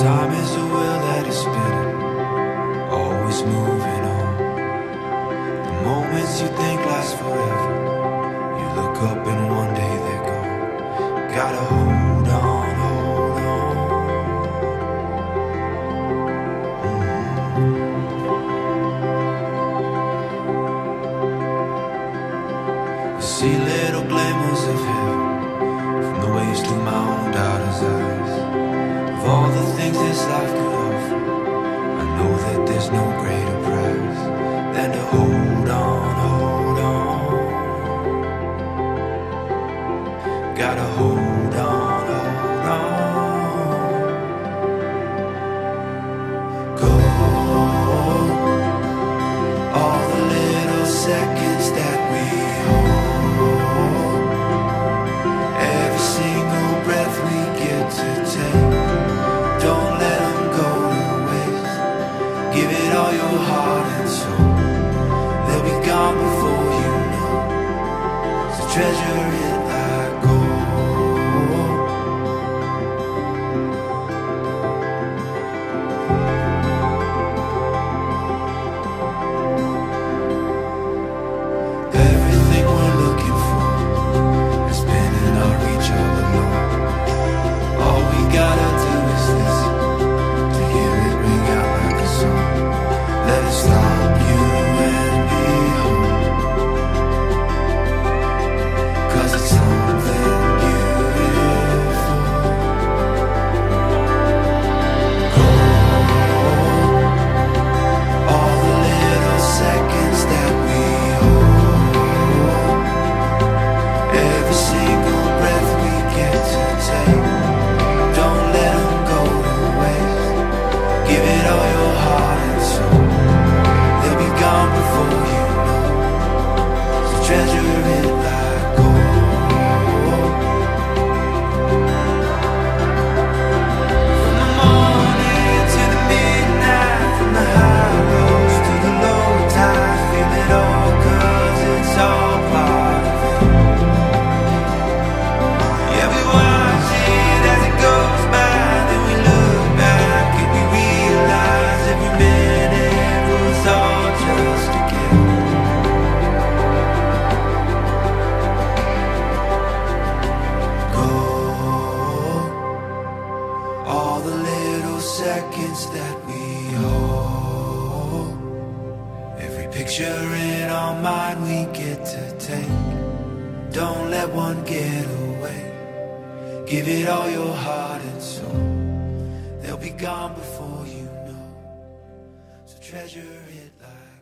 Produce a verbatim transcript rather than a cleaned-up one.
Time is a wheel that is spinning, always moving on. The moments you think last forever, you look up and one day they're gone. Gotta hold on, hold on. Mm-hmm. You see little glimmers of heaven from the waves through my own daughter's eyes. Of all the things this life could offer, I know that there's no greater prize than to hold on, hold on. Gotta hold on, hold on. Go, all the little seconds that we hold, every single breath we get to take. Don't let them go to waste. Give it all your heart and soul. They'll be gone before you know. So treasure it like gold. Everything we're looking for has been in our reach all along. All we gotta do is listen to hear it ring out like a song. Let it stop you and me home, 'cause it's something beautiful. Go, all the little seconds that we hold, every single breath we get to take. Don't let them go to waste. Give it all your heart and soul. They'll be gone before you know. So treasure it like gold. From the morning to the midnight, from the high roads to the low tides, feel it all 'cause it's all part of it. Yeah, we watch it as it goes by, then we look back and we realize every minute was all just a gift. Go, all the little seconds that we hold, every picture in our mind we get to take. Don't let one get away. Give it all your heart and soul. They'll be gone before you know. So treasure it like